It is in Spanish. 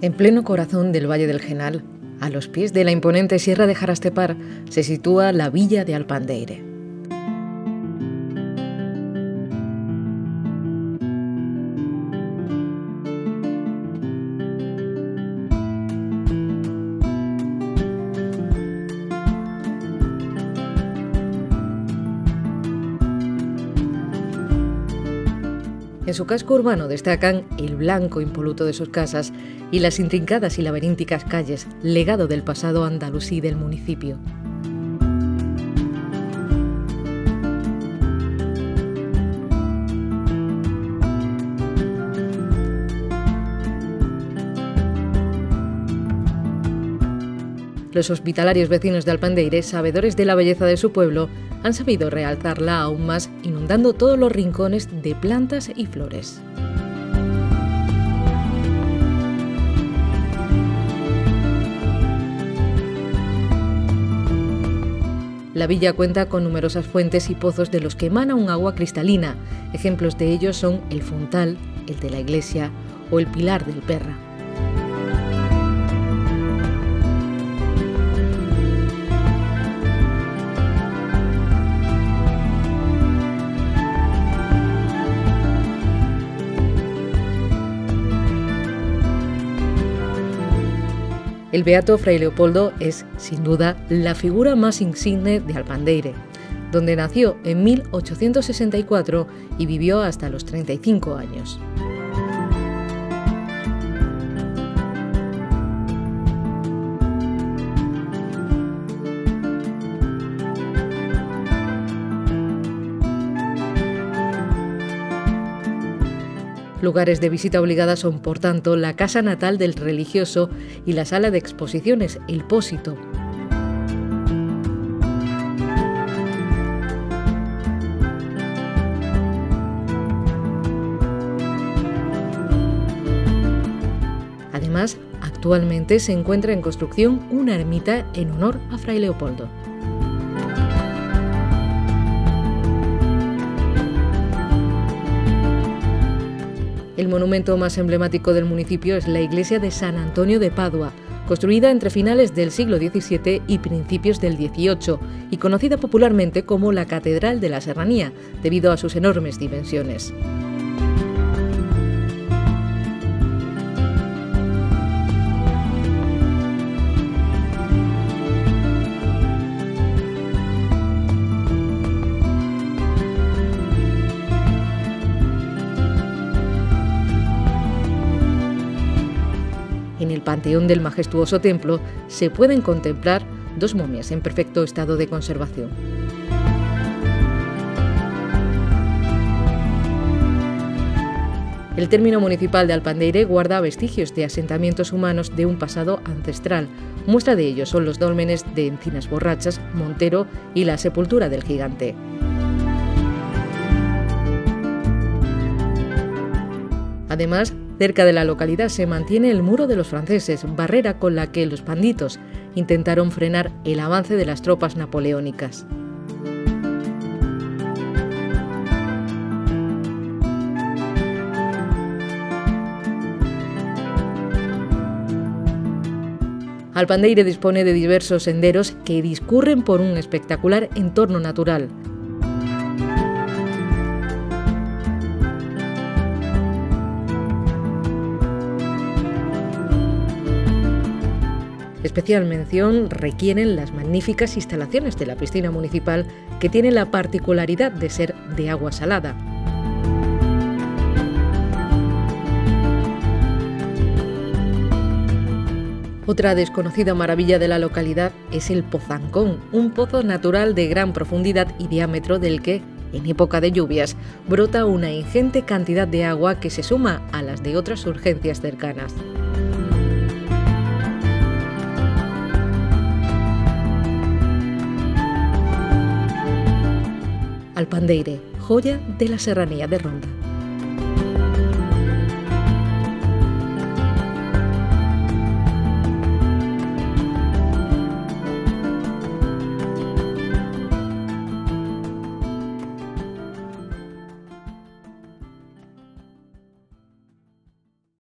En pleno corazón del Valle del Genal, a los pies de la imponente Sierra de Jarastepar, se sitúa la villa de Alpandeire. En su casco urbano destacan el blanco impoluto de sus casas y las intrincadas y laberínticas calles, legado del pasado andalusí del municipio. Los hospitalarios vecinos de Alpandeire, sabedores de la belleza de su pueblo, han sabido realzarla aún más, inundando todos los rincones de plantas y flores. La villa cuenta con numerosas fuentes y pozos de los que emana un agua cristalina. Ejemplos de ellos son el Fontal, el de la iglesia o el Pilar del Perra. El beato Fray Leopoldo es, sin duda, la figura más insigne de Alpandeire, donde nació en 1864 y vivió hasta los 35 años. Lugares de visita obligada son, por tanto, la casa natal del religioso y la sala de exposiciones, el Pósito. Además, actualmente se encuentra en construcción una ermita en honor a Fray Leopoldo. El monumento más emblemático del municipio es la iglesia de San Antonio de Padua, construida entre finales del siglo XVII y principios del XVIII y conocida popularmente como la Catedral de la Serranía, debido a sus enormes dimensiones. En el panteón del majestuoso templo se pueden contemplar dos momias en perfecto estado de conservación. El término municipal de Alpandeire guarda vestigios de asentamientos humanos de un pasado ancestral. Muestra de ello son los dólmenes de Encinas Borrachas, Montero y la sepultura del Gigante. Además, cerca de la localidad se mantiene el Muro de los Franceses, barrera con la que los panditos intentaron frenar el avance de las tropas napoleónicas. Alpandeire dispone de diversos senderos que discurren por un espectacular entorno natural. Especial mención requieren las magníficas instalaciones de la piscina municipal, que tiene la particularidad de ser de agua salada. Otra desconocida maravilla de la localidad es el Pozancón, un pozo natural de gran profundidad y diámetro del que, en época de lluvias, brota una ingente cantidad de agua que se suma a las de otras surgencias cercanas. Alpandeire, joya de la serranía de Ronda.